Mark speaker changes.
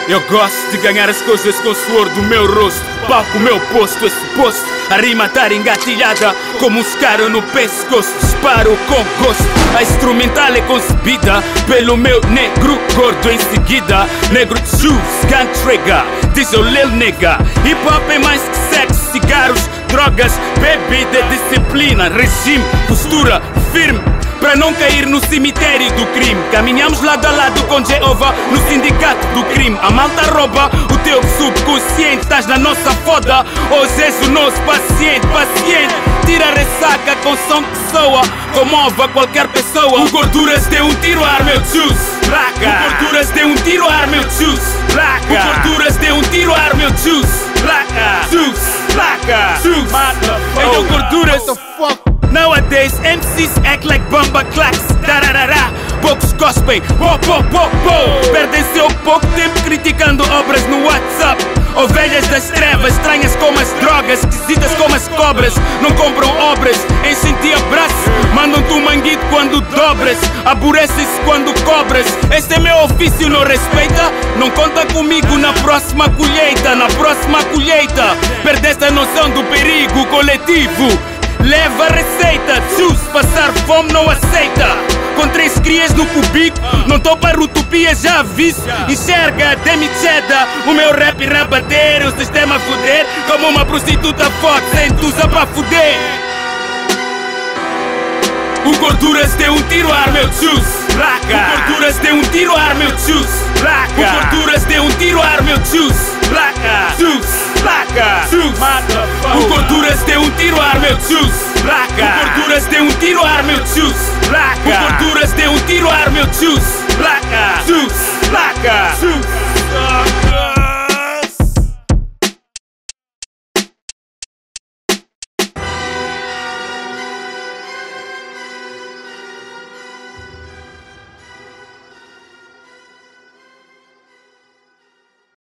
Speaker 1: Eu gosto de ganhar as coisas com o suor do meu rosto. Palco meu posto, esse posto. A rima tá engatilhada como uns caras no pescoço. Disparo com gosto. A instrumental é concebida pelo meu negro gordo em seguida. Negro juice, gun trigger, diz o Lil Nigga. Hip hop é mais que sexo, cigarros, drogas, bebida, disciplina, regime, postura firme pra não cair no cemitério do crime. Caminhamos lado a lado com Jeová no sindicato do crime. A malta rouba o teu subconsciente. Estás na nossa foda, hoje és o nosso paciente. Paciente, tira a ressaca com som que soa, comova qualquer pessoa. O Gorduras deu um tiro ar, meu juice. Placa. O Gorduras deu um tiro ar, meu juice. Placa. O Gorduras deu um tiro ar, meu juice. Placa. Juice. Placa. Juice. Então Gorduras. Nowadays, MCs act like bamba clacks. Dararara, poucos cospem, po, po, po, po. Perdem seu pouco tempo criticando obras no WhatsApp. Ovelhas das trevas, estranhas como as drogas, esquisitas como as cobras. Não compram obras, enchem-te abraços. Mandam-te um manguito quando dobras, aborrecem-se quando cobras. Este é meu ofício, não respeita? Não conta comigo na próxima colheita. Na próxima colheita, perdeste a noção do perigo coletivo. Leva a receita, juice, passar fome não aceita. Com 3 crias no cubico, não tô para utopia, já aviso. Enxerga, demicheda, o meu rap rabater, o sistema fuder. Como uma prostituta fox, entusa pra fuder. O Gorduras deu um tiro ar, meu juice. Placa. O Gorduras deu um tiro ar, meu juice. Placa. O Gorduras deu um tiro ar, meu juice. Placa. Juice. Placa. Juice. O Gorduras deu um tiro ar, meu juice. Placa. O Gorduras deu um tiro ar, meu juice. Placa. O Gorduras deu um tiro ar, meu juice. Placa.